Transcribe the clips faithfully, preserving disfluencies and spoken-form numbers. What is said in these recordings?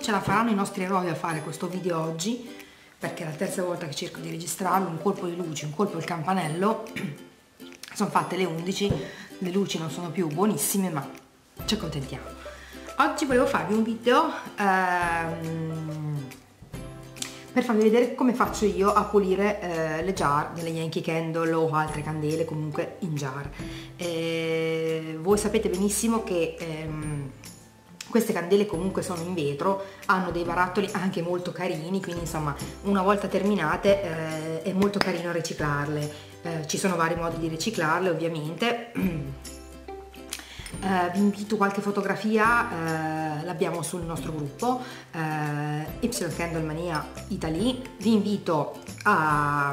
ce la faranno i nostri eroi a fare questo video oggi, perché è la terza volta che cerco di registrarlo, un colpo di luce, un colpo il campanello. Sono fatte le undici, le luci non sono più buonissime, ma ci accontentiamo. Oggi volevo farvi un video ehm, per farvi vedere come faccio io a pulire eh, le jar delle Yankee Candle o altre candele comunque in jar. Eh, voi sapete benissimo che ehm, queste candele comunque sono in vetro, hanno dei barattoli anche molto carini, quindi insomma una volta terminate eh, è molto carino riciclarle. Eh, ci sono vari modi di riciclarle ovviamente. Uh, vi invito qualche fotografia, uh, l'abbiamo sul nostro gruppo uh, Y Candle Mania Italy. Vi invito a,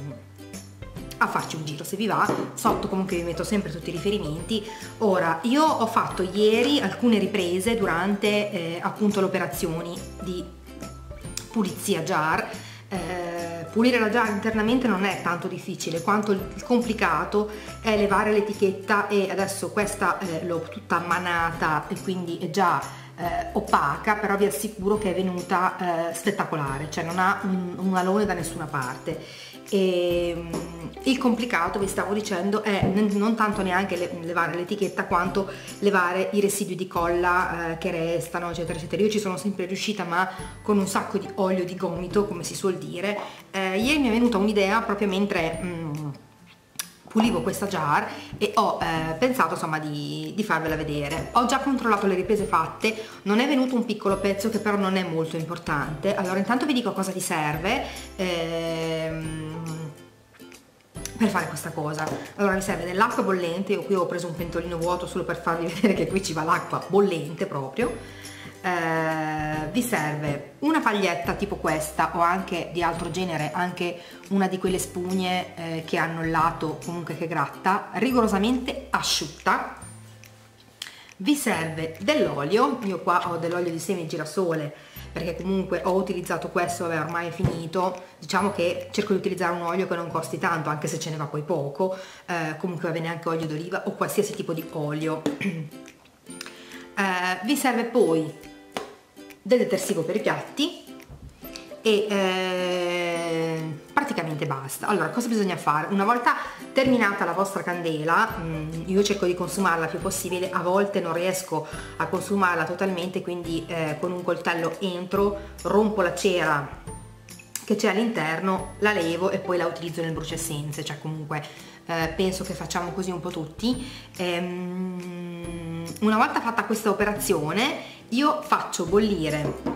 a farci un giro se vi va, sotto comunque vi metto sempre tutti i riferimenti. Ora, io ho fatto ieri alcune riprese durante eh, appunto le operazioni di pulizia jar. Eh, pulire la jar internamente non è tanto difficile quanto il, il complicato è levare l'etichetta, e adesso questa eh, l'ho tutta manata e quindi è già eh, opaca, però vi assicuro che è venuta eh, spettacolare, cioè non ha un, un alone da nessuna parte. E, um, il complicato, vi stavo dicendo, è non tanto neanche le, levare l'etichetta quanto levare i residui di colla eh, che restano, eccetera eccetera. Io ci sono sempre riuscita, ma con un sacco di olio di gomito, come si suol dire. Eh, ieri mi è venuta un'idea proprio mentre mm, pulivo questa jar e ho eh, pensato insomma di, di farvela vedere. Ho già controllato le riprese fatte, non è venuto un piccolo pezzo che però non è molto importante. Allora intanto vi dico cosa vi serve ehm, per fare questa cosa. Allora vi serve dell'acqua bollente. Io qui ho preso un pentolino vuoto solo per farvi vedere che qui ci va l'acqua bollente proprio. Eh, vi serve una paglietta tipo questa o anche di altro genere, anche una di quelle spugne eh, che hanno il lato comunque che gratta, rigorosamente asciutta. Vi serve dell'olio. Io qua ho dell'olio di semi di girasole perché comunque ho utilizzato questo, vabbè ormai è finito, diciamo che cerco di utilizzare un olio che non costi tanto, anche se ce ne va poi poco. Eh, comunque va bene anche olio d'oliva o qualsiasi tipo di olio. eh, vi serve poi del detersivo per i piatti e eh, praticamente basta. Allora, cosa bisogna fare? Una volta terminata la vostra candela, mh, io cerco di consumarla il più possibile, a volte non riesco a consumarla totalmente, quindi eh, con un coltello entro, rompo la cera che c'è all'interno, la levo e poi la utilizzo nel bruciassenze, cioè comunque eh, penso che facciamo così un po' tutti. Ehm, una volta fatta questa operazione io faccio bollire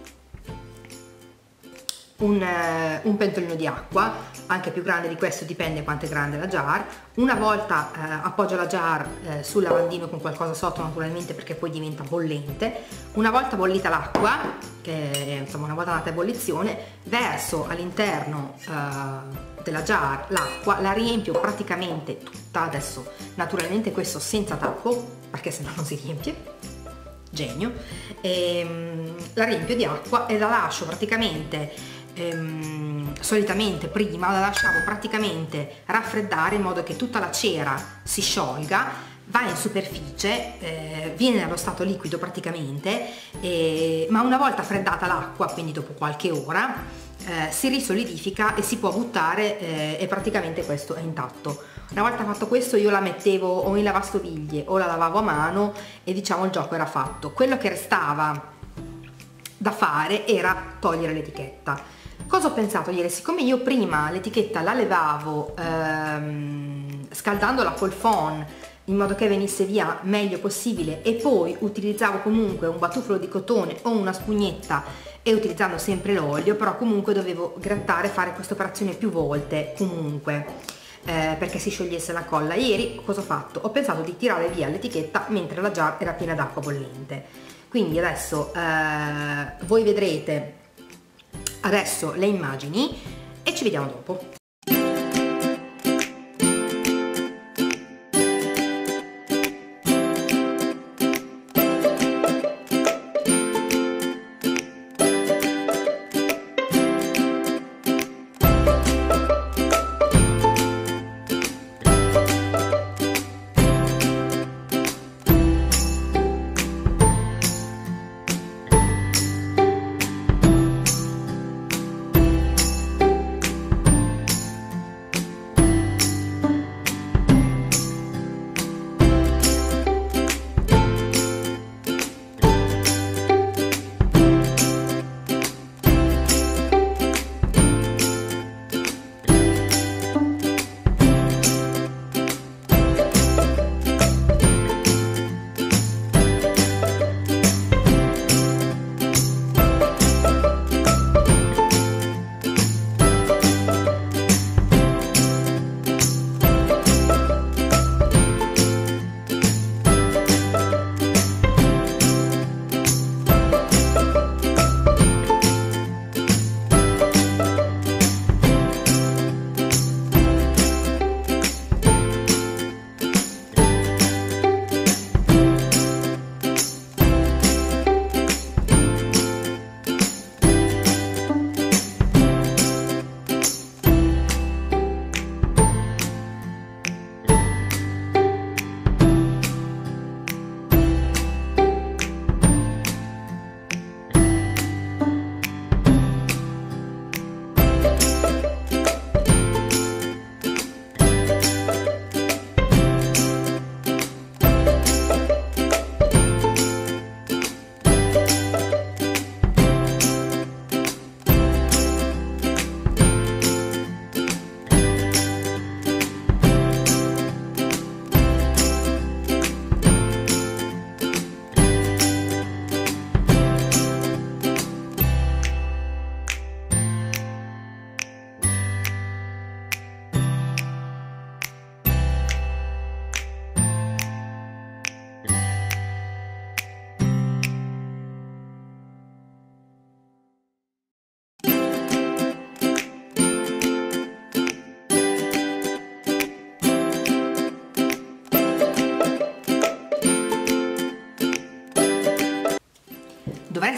un, eh, un pentolino di acqua, anche più grande di questo, dipende quanto è grande la jar. Una volta eh, appoggio la jar eh, sul lavandino con qualcosa sotto naturalmente, perché poi diventa bollente. Una volta bollita l'acqua, che è, insomma una volta andata a ebollizione, verso all'interno eh, della jar l'acqua, la riempio praticamente tutta. Adesso naturalmente questo senza tappo perché sennò non si riempie, genio. E, la riempio di acqua e la lascio praticamente ehm, solitamente prima la lasciavo praticamente raffreddare in modo che tutta la cera si sciolga, va in superficie, eh, viene allo stato liquido praticamente, eh, ma una volta freddata l'acqua, quindi dopo qualche ora, eh, si risolidifica e si può buttare eh, e praticamente questo è intatto. Una volta fatto questo io la mettevo o in lavastoviglie o la lavavo a mano e diciamo il gioco era fatto. Quello che restava da fare era togliere l'etichetta. Cosa ho pensato ieri? Siccome io prima l'etichetta la levavo ehm, scaldandola col phon in modo che venisse via meglio possibile, e poi utilizzavo comunque un batuffolo di cotone o una spugnetta e utilizzando sempre l'olio, però comunque dovevo grattare, fare questa operazione più volte comunque eh, perché si sciogliesse la colla. Ieri cosa ho fatto? Ho pensato di tirare via l'etichetta mentre la jar era piena d'acqua bollente. Quindi adesso eh, voi vedrete adesso le immagini e ci vediamo dopo.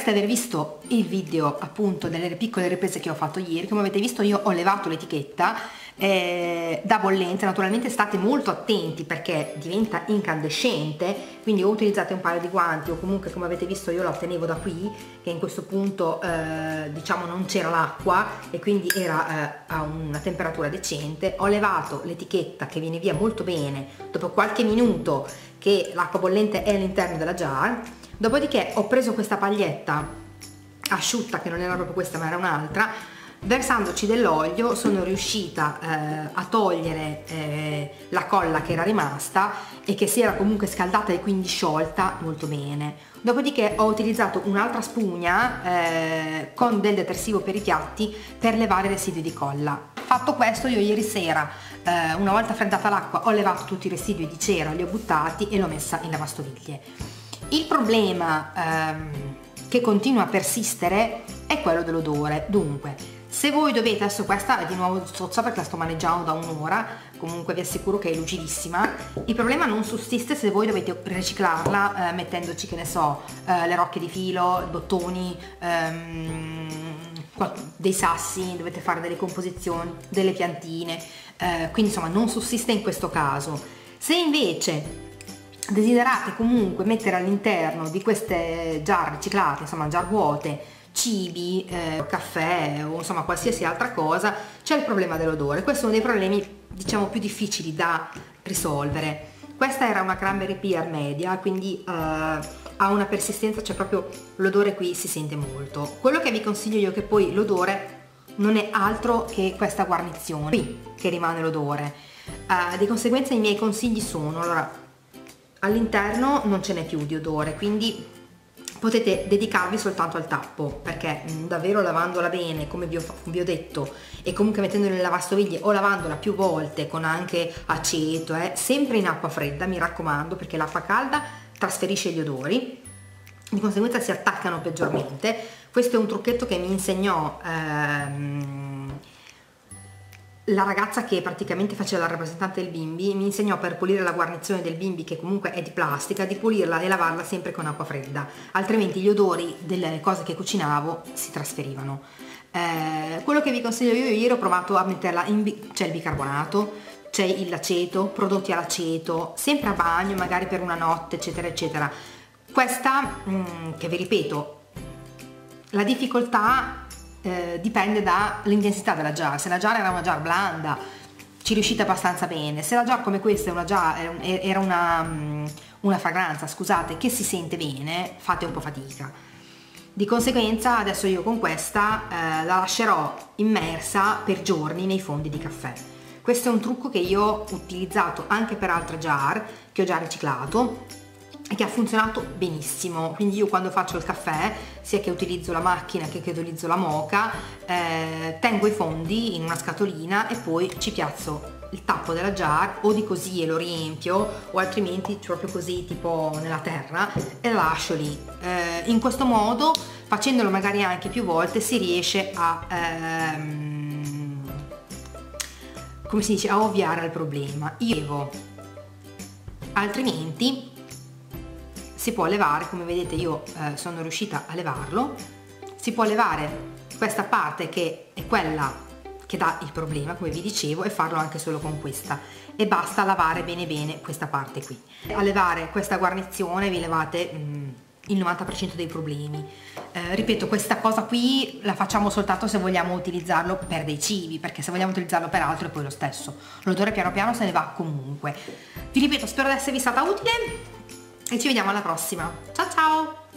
dovreste aver visto il video appunto delle piccole riprese che ho fatto ieri. Come avete visto io ho levato l'etichetta eh, da bollente, naturalmente state molto attenti perché diventa incandescente, quindi o utilizzate un paio di guanti o comunque, come avete visto, io la ottenevo da qui, che in questo punto eh, diciamo non c'era l'acqua e quindi era eh, a una temperatura decente. Ho levato l'etichetta che viene via molto bene dopo qualche minuto che l'acqua bollente è all'interno della jar. Dopodiché ho preso questa paglietta asciutta, che non era proprio questa ma era un'altra, versandoci dell'olio sono riuscita eh, a togliere eh, la colla che era rimasta e che si era comunque scaldata e quindi sciolta molto bene. Dopodiché ho utilizzato un'altra spugna eh, con del detersivo per i piatti per levare i residui di colla. Fatto questo, io ieri sera, eh, una volta freddata l'acqua, ho levato tutti i residui di cera, li ho buttati e l'ho messa in lavastoviglie. Il problema ehm, che continua a persistere è quello dell'odore. Dunque, se voi dovete, adesso questa è di nuovo sozza perché la sto maneggiando da un'ora, comunque vi assicuro che è lucidissima. Il problema non sussiste se voi dovete riciclarla eh, mettendoci, che ne so, eh, le rocche di filo, bottoni, ehm, dei sassi, dovete fare delle composizioni, delle piantine, eh, quindi insomma non sussiste in questo caso. Se invece desiderate comunque mettere all'interno di queste jar riciclate, insomma jar vuote, cibi, eh, caffè o insomma qualsiasi altra cosa, c'è il problema dell'odore. Questo è uno dei problemi diciamo più difficili da risolvere. Questa era una cranberry pear media, quindi eh, ha una persistenza, cioè proprio l'odore qui si sente molto. Quello che vi consiglio io è che poi l'odore non è altro che questa guarnizione qui che rimane l'odore. Eh, di conseguenza i miei consigli sono, allora, all'interno non ce n'è più di odore, quindi potete dedicarvi soltanto al tappo, perché mh, davvero lavandola bene, come vi ho, vi ho detto, e comunque mettendola in lavastoviglie o lavandola più volte con anche aceto, eh, sempre in acqua fredda, mi raccomando, perché l'acqua calda trasferisce gli odori, di conseguenza si attaccano peggiormente. Questo è un trucchetto che mi insegnò ehm, la ragazza che praticamente faceva la rappresentante del bimbi. Mi insegnò, per pulire la guarnizione del bimbi, che comunque è di plastica, di pulirla e lavarla sempre con acqua fredda, altrimenti gli odori delle cose che cucinavo si trasferivano. Eh, quello che vi consiglio io, ieri ho provato a metterla in, c'è il bicarbonato, c'è l'aceto, prodotti all'aceto, sempre a bagno, magari per una notte, eccetera eccetera. Questa, mh, che vi ripeto, la difficoltà Eh, dipende dall'intensità della jar. Se la jar era una jar blanda ci riuscite abbastanza bene, se la jar come questa è una jar, era una, una fragranza, scusate, che si sente bene, fate un po' fatica. Di conseguenza adesso io con questa eh, la lascerò immersa per giorni nei fondi di caffè. Questo è un trucco che io ho utilizzato anche per altre jar che ho già riciclato e che ha funzionato benissimo. Quindi io quando faccio il caffè, sia che utilizzo la macchina che che utilizzo la moka, eh, tengo i fondi in una scatolina e poi ci piazzo il tappo della jar, o di così e lo riempio, o altrimenti proprio così tipo nella terra, e la lascio lì. Eh, in questo modo, facendolo magari anche più volte, si riesce a ehm, come si dice, a ovviare al problema. Io altrimenti si può levare, come vedete io eh, sono riuscita a levarlo, si può levare questa parte che è quella che dà il problema, come vi dicevo, e farlo anche solo con questa, e basta lavare bene bene questa parte qui. A levare questa guarnizione vi levate mh, il novanta per cento dei problemi. Eh, ripeto, questa cosa qui la facciamo soltanto se vogliamo utilizzarlo per dei cibi, perché se vogliamo utilizzarlo per altro è poi lo stesso, l'odore piano piano se ne va comunque. Vi ripeto, spero di esservi stata utile e ci vediamo alla prossima. Ciao ciao!